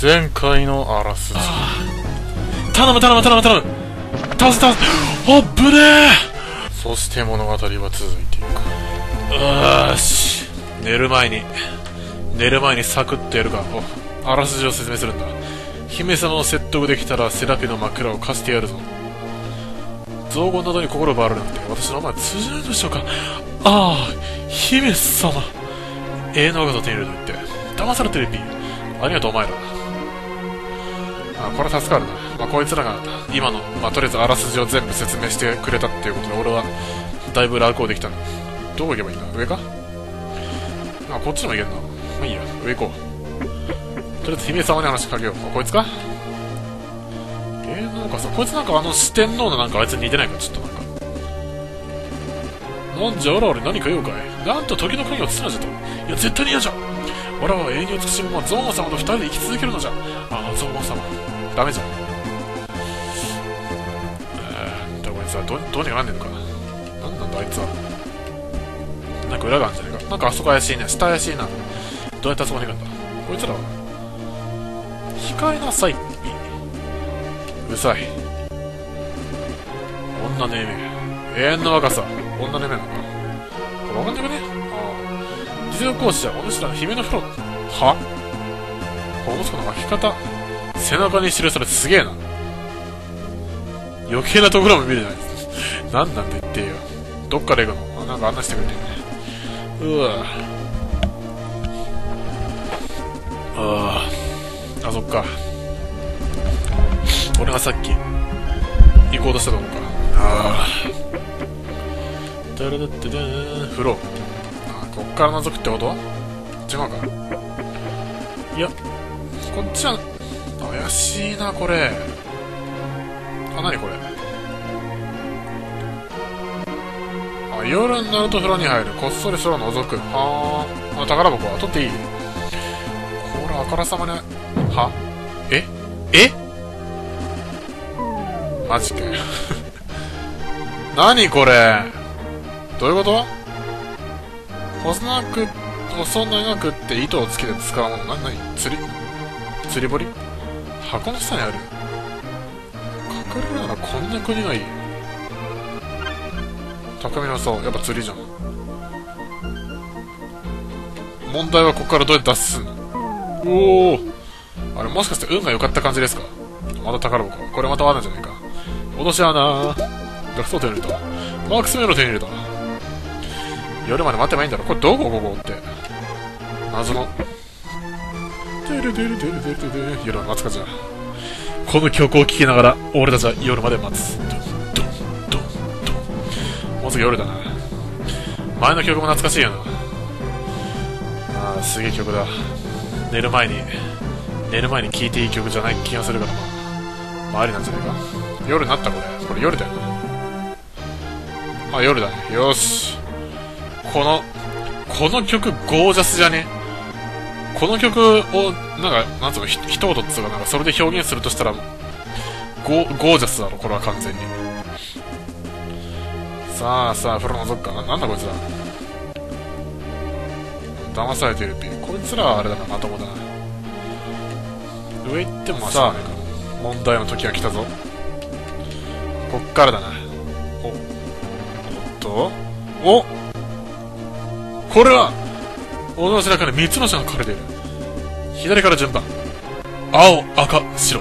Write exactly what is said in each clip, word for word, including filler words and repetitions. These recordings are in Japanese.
前回のあらすじ。 頼む頼む頼む頼む。倒す倒す。あっぶねえ。 そして物語は続いていく。 よし、寝る前に寝る前にサクッとやるか。お、あらすじを説明するんだ。姫様を説得できたらセラピの枕を貸してやるぞ。造語などに心奪われなくて私の名前通じないでしょうか。ああ、姫様。永遠の若さを手に入れると言って騙されてるピー。ありがとうお前ら。あ、これは助かるな。まあ、こいつらが今の、まあ、とりあえずあらすじを全部説明してくれたっていうことで俺はだいぶ楽をできたの。どこ行けばいいんだ。上か。あ、こっちにも行けんな。まあいいや、上行こう。とりあえず姫様に話しかけよう。あ、こいつか。えー、なんかさ、こいつなんかあの四天王のなんかあいつに似てないか。ちょっとなんかなんじゃあらあれ何か用かい。なんと時の国を包むじゃと。いや絶対に嫌じゃ。我らは永遠に美しいままゾーマ様と二人で生き続けるのじゃ。ああゾーマ様ダメじゃん。えー、だこいつはどどうにかなんねんのかな。なんなんだあいつは。なんか裏があるんじゃねえか。なんかあそこ怪しいね。下怪しいな。どうやってあそこに行くんだこいつらは。控えなさい。うるさい。女の夢。永遠の若さ。女の夢なのか。これわかんなくね。ああ。実力行使はお主らの姫の風呂。はこの息子の巻き方。背中に記されてすげえな。余計なところも見るじゃないですか。なんなんで言ってよ。どっから行くの。あ、なんか案内してくれてるね。うわああ。あ、そっか。俺がさっき行こうとしたとこか。ああ。ダラダッダダー風呂。あ、こっから覗くってこと？違うか。いや、こっちは怪しいなこれ。あ、なにこれ。あ、夜になると風呂に入る。こっそり空を覗く。はあ。あ、宝箱は取っていい？これあからさまに。は？え？え？マジかよ。何これ。どういうこと？細長く、細長くって糸をつけて使うもの。な、なに？釣り？釣り堀？箱の下にある。隠れるならこんな国がいい。匠の竿。やっぱ釣りじゃん。問題はここからどうやって脱出すんの？おお。あれもしかして運が良かった感じですか？また宝箱。これまた罠じゃないか。落とし穴。ダクソを手に入れた。マークスメロを手に入れた。夜まで待ってないんだろ。これどこここって。謎の。テルテルテルテルテル。夜は待つかじゃ。この曲を聴きながら俺たちは夜まで待つ。ドンドンドンドン。もうすぐ夜だな。前の曲も懐かしいよな。ああ、すげえ曲だ。寝る前に寝る前に聴いていい曲じゃない気がするから、まあ、まあ、ありなんじゃないか。夜になったこれ。これ夜だよな。あ、夜だね。よし。この、この曲ゴージャスじゃね？この曲を、なんか、なんつうの、ひ一言っつうか、なんかそれで表現するとしたら、ゴー、ゴージャスだろ、これは完全に。さあさあ、風呂覗くかな。なんだこいつら。騙されてるピー。こいつらはあれだな、まともだな。上行ってもまあしょうがないか。問題の時が来たぞ。こっからだな。お。おっとおこれはおの背中にみっつの字が書かれている。左から順番。青、赤、白。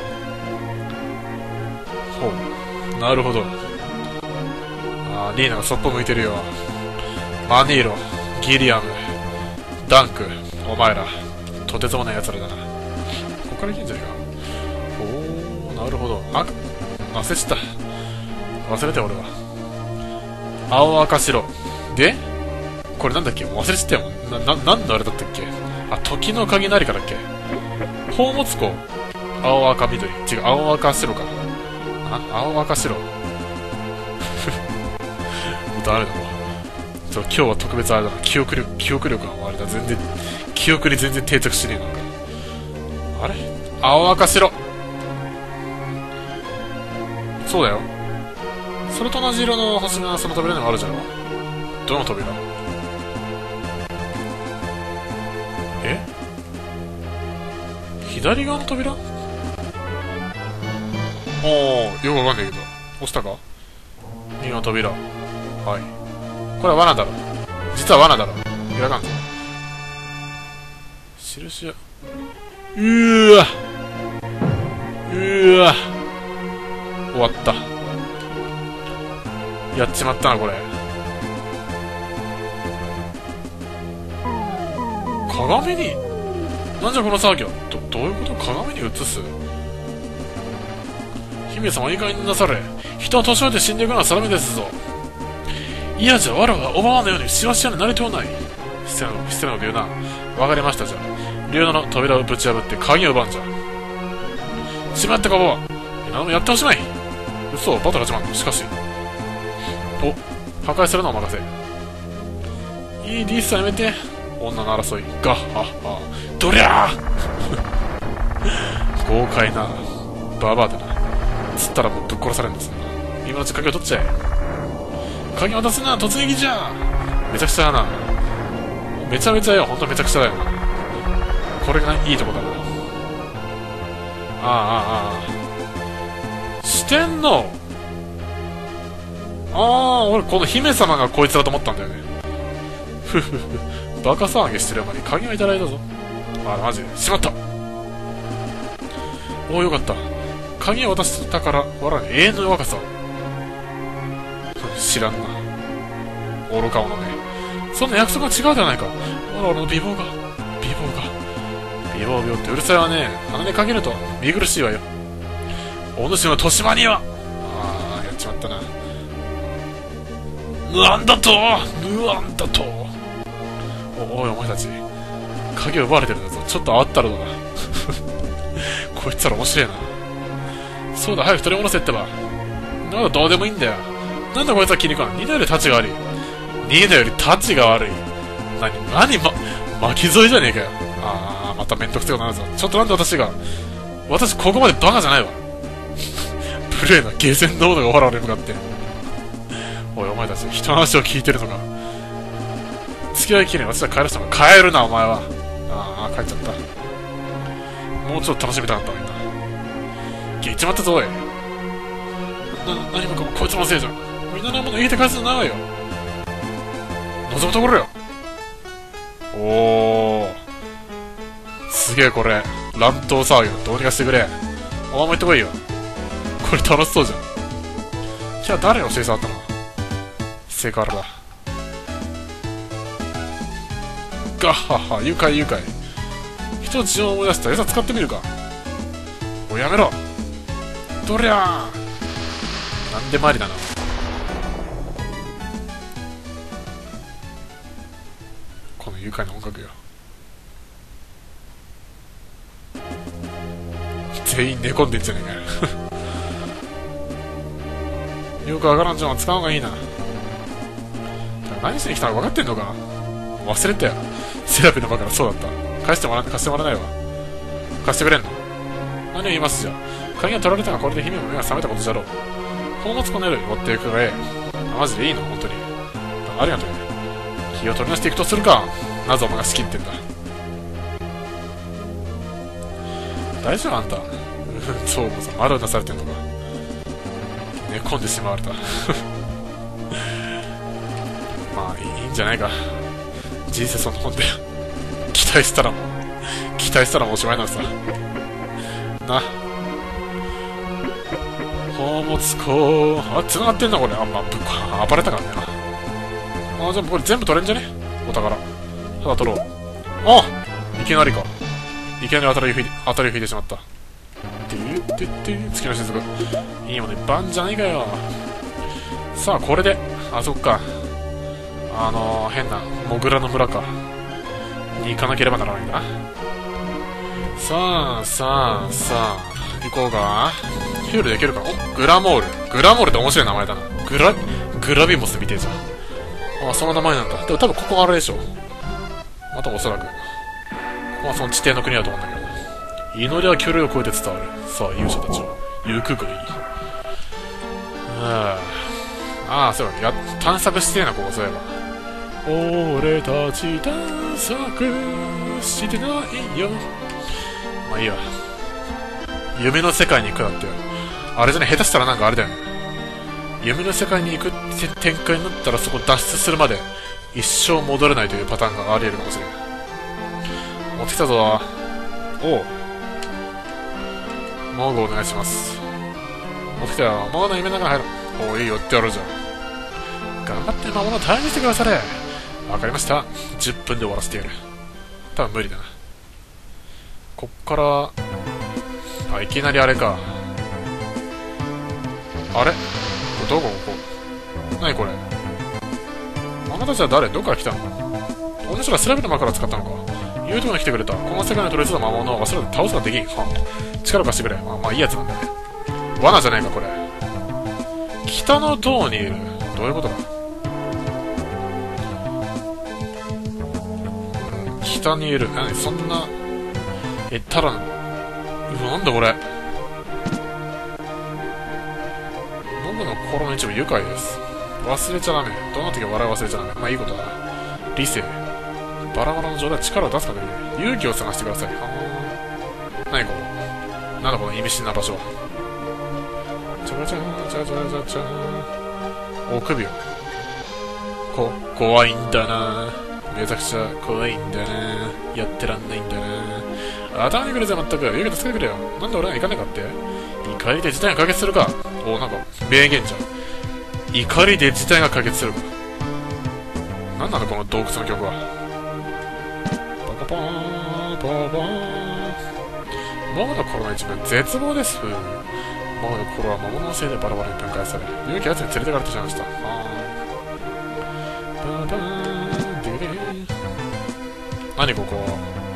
ほう。なるほど。あー、リーナがそっぽ向いてるよ。マニーロ、ギリアム、ダンク、お前ら、とてつもない奴らだな。こっから行けんじゃねえか。おー、なるほど。あ、忘れちゃった。忘れて俺は。青、赤、白。でこれなんだっけ忘れちゃったよ。な、な、なんのあれだったっけ。あ、時の鍵なりかだっけ。宝物庫。青赤緑。違う、青赤白か。あ、青赤白。もうダメだわ。ちょ、今日は特別あれだな。記憶力、記憶力があれだ。全然、記憶に全然定着してねえなんか。あれ青赤白。そうだよ。それと同じ色の星がその扉にもあるじゃろ。どの扉？え？ 左側の扉？おー、よくわかんないけど。押したか？右の扉。はい。これは罠だろ。実は罠だろ。開かんぞ。印や。うーわ。うーわ。終わった。やっちまったな、これ。鏡に、なんじゃこの騒ぎは。ど、どういうこと？鏡に映す？姫様、いい加減になされ。人は年老いて死んでいくのは定めですぞ。いやじゃ、わらはおばまのようにしわしわになりとうない。失礼な、失礼なこと言うな。わかりましたじゃ。竜の扉をぶち破って鍵を奪うんじゃ。しまったかばは。何もやっておしまい。嘘、バトル始まるの。しかし。お、破壊するのを任せ。いいリースはやめて。女の争い。ガッハッハ。どりゃー豪快な。ババアだな。つったらもうぶっ殺されるんですな。今のうち鍵を取っちゃえ。鍵を渡すな、突撃じゃ。めちゃくちゃだな。めちゃめちゃよ、ほんとめちゃくちゃだよな。これがいいとこだな。ああ、ああ、ああ。四天王。ああ、俺この姫様がこいつだと思ったんだよね。ふふふ。バカ騒ぎしてる間に鍵がいただいたぞ。ああ、マジで。しまった。おお、よかった。鍵を渡したから、わらに永遠の若さ。知らんな。愚か者め。そんな約束が違うではないか。わらわらの美貌が、美貌が。美貌病ってうるさいわね。鼻にかけると見苦しいわよ。お主の年間には。ああ、やっちまったな。なんだとなんだとお、おい、お前たち。鍵を奪われてるんだぞ。ちょっとあったろうな。こいつら面白いな。そうだ、早く取り戻せってば。なんだ、どうでもいいんだよ。なんだこいつは気に食わん。ニーナよりタチが悪い。ニーナよりタチが悪い。なに、なに、ま、巻き添えじゃねえかよ。ああ、まためんどくせえことになるぞ。ちょっとなんで私が。私、ここまでバカじゃないわ。プレイなゲーセンノードが我々に向かって。おい、お前たち、人の話を聞いてるのか。付き合いきれん、私は帰らせても帰るな、お前は。ああ、帰っちゃった。もうちょっと楽しみたかったわ、みんな。消えちまったぞ、おい。な、何もかもこいつのせいじゃん。みんなのもの入れて返すのないわよ。望むところよ。おー。すげえこれ。乱闘騒ぎどうにかしてくれ。お前も行ってこいよ。これ楽しそうじゃん。じゃあ誰の教え触ったの？セカラだ。ガッハッハ、愉快愉快。人の事情を思い出した餌使ってみるか。おいやめろ。どりゃー。なんでもありだな。この愉快な音楽よ。全員寝込んでんじゃねえかよ。よくわからんじゃん、使うのがいいな。何しに来たのか分かってんのか。忘れたよ。セラピのバカがそうだった。返してもらって貸してもらえないわ。貸してくれんの？何を言いますじゃ。鍵が取られたがこれで姫の目が覚めたことじゃろう。この持つこの夜に持っていくがええ。マジでいいの本当に。ありがとうね。気を取り出していくとするか。なぜお前が仕切ってんだ。大丈夫あんた。そうこそまだうなされてんのか。寝込んでしまわれた。まあいいんじゃないか。人生そんなもんで期待したらもう期待したらもうおしまいなんさな。宝物庫あ、繋がってんなこれ。あんまぶっ暴れたからねな。あ、じゃあこれ全部取れんじゃねお宝。ただ取ろう。あ、いきなりか。いきなり当たりを引いて当たりを引いてしまった。てってって月の雫いいもんねバンじゃないかよ。さあこれであそっかあのー、変なモグラの村かに行かなければならないんだ。さあさあさあ行こうか。ヒュールできるか。お、グラモール。グラモールって面白い名前だな。グラグラビモスみてえじゃん。あ、その名前なんだ。でも多分ここがあれでしょ。またおそらくここはその地底の国だと思うんだけど。祈りは距離を超えて伝わる。さあ勇者たちを行くがいい。あああ、そういえばや探索してえなここ。そういえば俺たち探索してないよ。 まあいいや。夢の世界に行くなってよ。あれじゃね、下手したらなんかあれだよね。夢の世界に行くって展開になったらそこ脱出するまで一生戻れないというパターンがあり得るかもしれない。持ってきたぞ。おう。モグお願いします。持ってきたよ。モグの夢の中に入る。おう、いいよってやるじゃん。頑張って魔物を退治してくだされ。わかりました。じゅっぷんで終わらせてやる。多分無理だな。こっから、あ、いきなりあれか。あれどこここなにこれ。あなたたちは誰？どこから来たの？お主らセラビの間から使ったのか。言うとこに来てくれた。この世界の取り付いた魔物を忘れて倒すことができん。は力を貸してくれ。まあ、まあいいやつなんだね。罠じゃねえかこれ。北の塔にいる。どういうことだ。北にいる。何そんな。え、ただ、うわ、なんだこれ。僕の心の一部愉快です。忘れちゃダメ。どんな時は笑い忘れちゃダメ。まあいいことだな。理性。バラバラの状態で力を出すことができる。勇気を探してください。はー。何ここ。なんだこの意味深な場所は。チャチャチャチャチャチャ。お首を。こ、怖いんだな。めちゃくちゃ怖いんだな。やってらんないんだな。頭にくるぜ、まったく。勇気助けてくれよ。なんで俺が行かねえかって。怒りで事態が解決するか。お、なんか、名言じゃん。怒りで事態が解決するか。なんなのこの洞窟の曲は。パパパーン、パパーン。モグの頃の一部、絶望です。モグの頃は魔物のせいでバラバラに分解され、勇気あいつに連れてかれてしまいました。パパーン、ディレー。何ここ。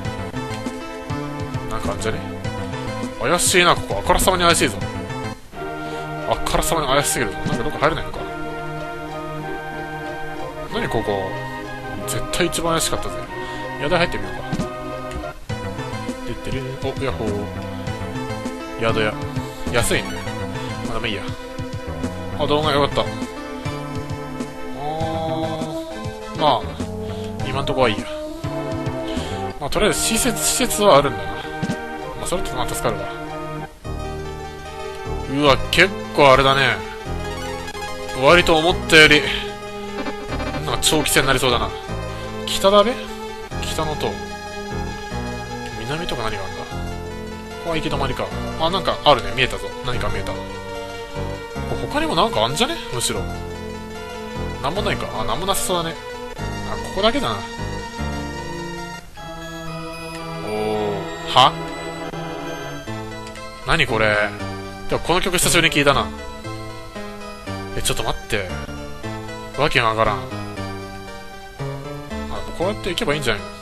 なんかあんじゃねえ。怪しいな、ここ。あからさまに怪しいぞ。あからさまに怪しすぎるぞ。なんかどっか入れないのか。何ここ。絶対一番怪しかったぜ。宿屋入ってみようか。でってる。お、ヤッホー。宿屋。安いね。まあでもいいや。あ、動画よかった。あー。まあ、今んとこはいいや。まあとりあえず施設、施設はあるんだな。まあそれってまあ助かるわ。うわ、結構あれだね。割と思ったより、なんか長期戦になりそうだな。北だべ？北の塔。南とか何があるんだ？ここは行き止まりか。あ、なんかあるね。見えたぞ。何か見えた。他にもなんかあんじゃね？むしろ。なんもないか。あ、なんもなさそうだね。あ、ここだけだな。おー。は？何これ？でもこの曲久しぶりに聞いたな。え、ちょっと待って。わけがわからん。あ、こうやって行けばいいんじゃないの？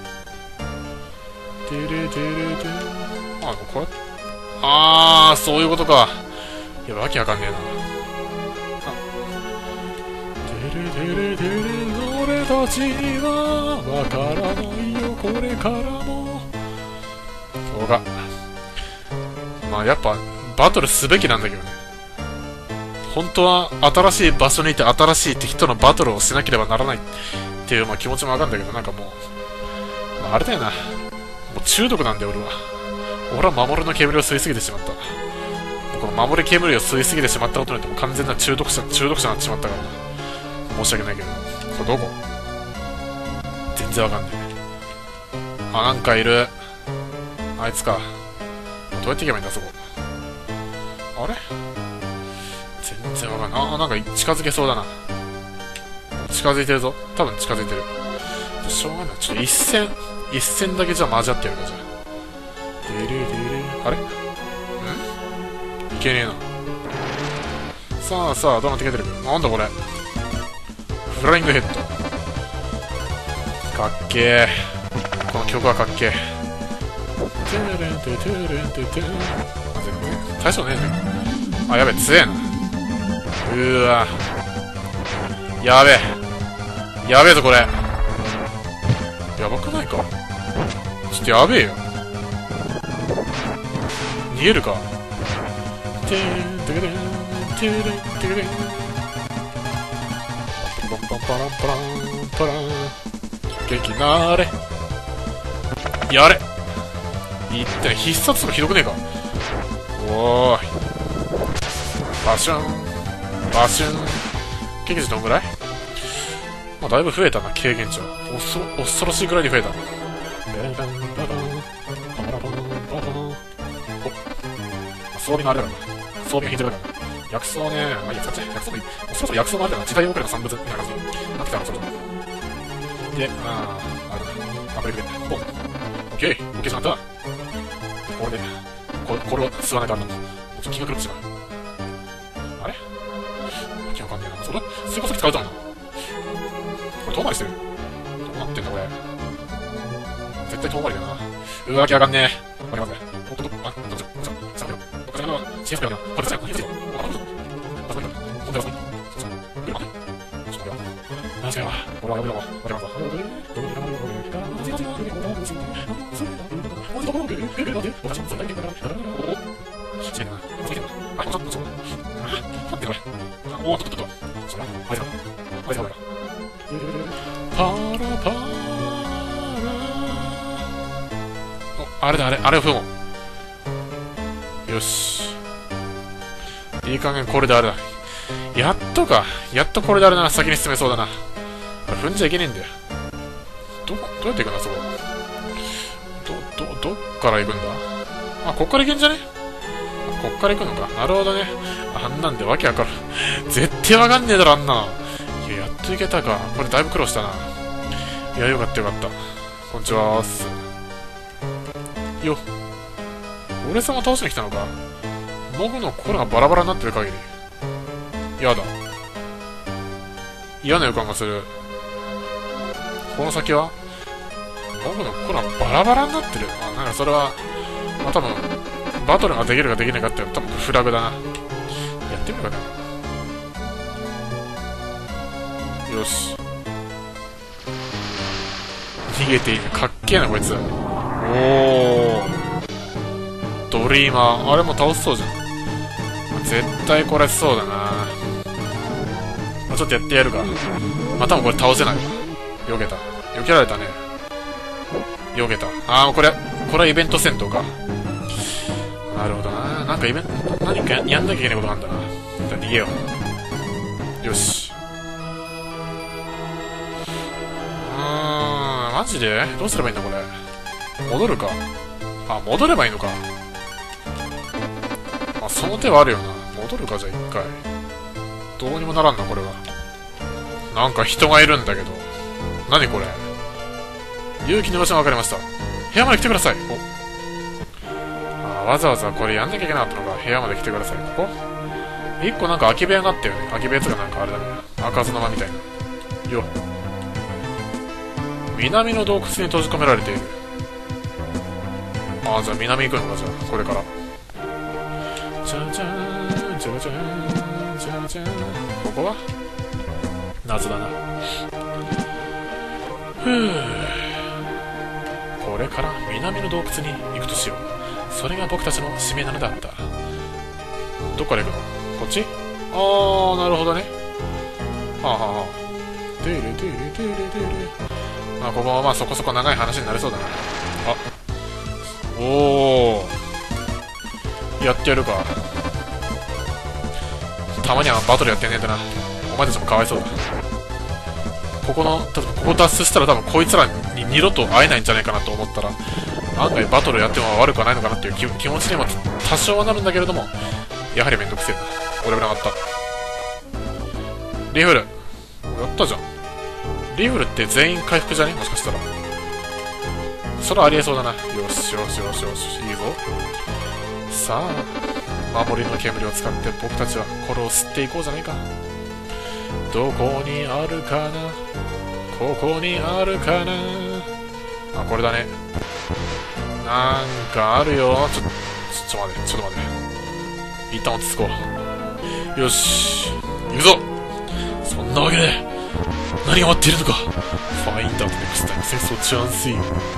てれてれてれ。あ、こうやって。あー、そういうことか。いや、わけわかんねえな。あ。てれてれてれ、俺たちにはわからないよ、これからも。そうか。まあ、やっぱ、バトルすべきなんだけどね。本当は新しい場所にいて新しい敵とのバトルをしなければならないっていう、まあ、気持ちもわかるんだけど、なんかもう、まあ、あれだよな。もう中毒なんだよ俺は。俺は守りの煙を吸いすぎてしまった。この守り煙を吸いすぎてしまったことによっても完全な中毒者、中毒者になってしまったからな。申し訳ないけど。これどこ？全然わかんない。あ、なんかいる。あいつか。どうやって行けばいいんだ、そこ。あれ？全然わかんない。あ、なんか近づけそうだな。近づいてるぞ。多分近づいてる。しょうがない。ちょっと一戦、一戦だけじゃ混ざってやるか、じゃあ。でれでれ。あれ？ん？いけねえな。さあさあ、どうなってきてる？なんだこれ。フライングヘッド。かっけー。この曲はかっけー。トゥルントゥトゥルントゥトゥルン。大将ねえね。あ、やべえ、強えな。うーわ。やべえ。やべえぞ、これ。やばくないか？ちょっとやべえよ。逃げるか。てーん、てーん、てーん、てーん。パンパンパランパランパラン。元気なーれ。やれ。 いって必殺とかひどくねえか。おーい。バシュン。バシュン。経験値どんぐらい？まあ、だいぶ増えたな、経験値は。おそ、恐ろしいぐらいに増えた。お、装備のあれだな。装備が引いてるからな。薬草ね。まあいいや、使っちゃえ。薬草もいい。そろそろ薬草のあれだな。時代遅れの産物みたいな感じになってきたな、そろそろ。で、あー、あれだな。あ、これで、ポン。オッケー。オッケーじゃなかった。これで、これ、これを吸わないとあれだ。もうちょっと気が狂ってしまう。あれ？わけわかんねえな。それ、追加先使うと思うな。これ遠回りしてる。どうなってんだ、これ。絶対遠回りだな。うわ、わけわかんねえ。わかりますね。おっと、ど、あ、どっちだ、どっちだ、下がるよ。どっか下がるよ。シエスペラな。これ、どっちだ、これ、どっちだ。あ、どっちだ。あ、そこに、ほんとやばい。そっちだ。来るかね。ちょっと待ってよ。確かにわ。これはやめろ。わかりますわ。してんな。ついてんな。あ、ちょっと、そうだ。あ、待ってこれ。おー、ちょっと、ちょっと。そうだ。あいつだ。あいつだ。パラパーラ。お、あれだ、あれ、あれを踏もう。よし。いい加減これであれだ。やっとか。やっとこれであれな。先に進めそうだな。あれ、踏んじゃいけねえんだよ。ど、どうやって行くんだ、そこ。ど、ど、どっから行くんだ？あ、こっから行けんじゃね？こっから行くのか。なるほどね。あんなんでわけわからん。絶対わかんねえだろ、あんな。いや、やっと行けたか。これだいぶ苦労したな。いや、よかったよかった。こんにちはーす。よっ。俺様倒しに来たのか。僕の心がバラバラになってる限り。やだ。嫌な予感がする。この先は僕の心がバラバラになってる。あ、なんかそれは、まあ多分、バトルができるかできないかって多分フラグだな。やってみるかね。よし。逃げていいね。かっけえな、こいつ。おー。ドリーマー。あれも倒せそうじゃん。絶対これそうだな。まあ、ちょっとやってやるか。まあ、多分これ倒せないわ。避けた。避けられたね。避けた。あー、これ、これはイベント戦闘か。なるほどな。なんかイベント、何かやんなきゃいけないことがあるんだな。じゃあ逃げよう。よし。うーん、マジでどうすればいいんだこれ。戻るか。あ、戻ればいいのか。まあ、その手はあるよな。戻るか、じゃあ一回。どうにもならんな、これは。なんか人がいるんだけど。何これ。勇気の場所が分かりました。部屋まで来てください。お、わざわざこれやんなきゃいけなかったのか。部屋まで来てください。ここ一個なんか空き部屋があったよね。空き部屋とかなんかあれだね。開かずの間みたいな。よ。南の洞窟に閉じ込められている。ああ、じゃあ南行くのか、じゃあ、これから。じゃじゃーん、じゃじゃーん、じゃじゃーん。ここは謎だな。ふぅ。これから南の洞窟に行くとしよう。それが僕たちの使命なのだった。どっから行くの？こっち？あー、なるほどね。はあはあはあ。てれてれてれてれ。まあ、ここはまあそこそこ長い話になりそうだな。あ。おー。やってやるか。たまにはバトルやってねえとな。お前たちもかわいそうだ。ここの、多分ここ脱出したら多分こいつらに二度と会えないんじゃないかなと思ったら、案外バトルやっても悪くはないのかなっていう 気, 気持ちにも多少はなるんだけれども、やはりめんどくせえな。俺もなかった。リフル。やったじゃん。リフルって全員回復じゃね？もしかしたら。それはありえそうだな。よしよしよしよし。いいぞ。さあ、守りの煙を使って僕たちはこれを吸っていこうじゃないか。どこにあるかな、ここにあるかな。あ、これだね。なんかあるよ。ちょ、ちょ、ちょ待って、ちょっと待って。一旦落ち着こう。よし。行くぞ。そんなわけで、何が待っているのか。ファインダーとネクスタイム戦争チャンスイン。